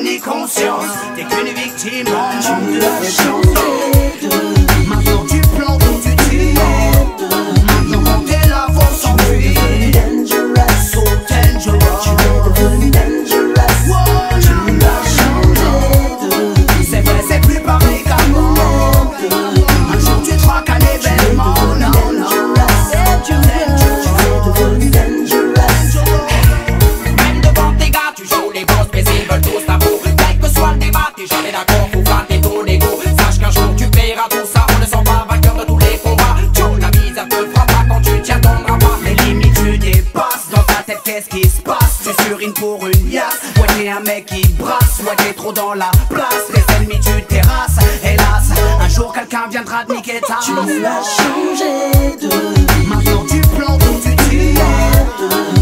ni conscience. T'es qu'une victime en manque de chance. Maintenant tu plantes où tu tires. Maintenant quand t'es là faut s'enfuir. So dangerous. Wow, tu l'as changé. C'est vrai c'est plus pareil qu'avant. Un jour tu te crois qu'un événement. Non, non. Même devant tes gars tu joues les grosses mais ils veulent tous ta peau. Quel que soit le débat t'es jamais d'accord, faut flatter ton ego. Sache qu'un jour tu paieras tout ça. On ne sent pas vainqueur de tous les combats. La misère te frappera quand tu t'y attendras pas. Les limites tu dépasses. Dans ta tête qu'est-ce qui se passe? Tu surines pour une liasse. Ouais t'es un mec qui brasse. Ouais t'es trop dans la place. Les ennemis tu terrasses. Hélas un jour quelqu'un viendra te niquer ta. Tu l'as changé de. Maintenant tu plantes où tu tires.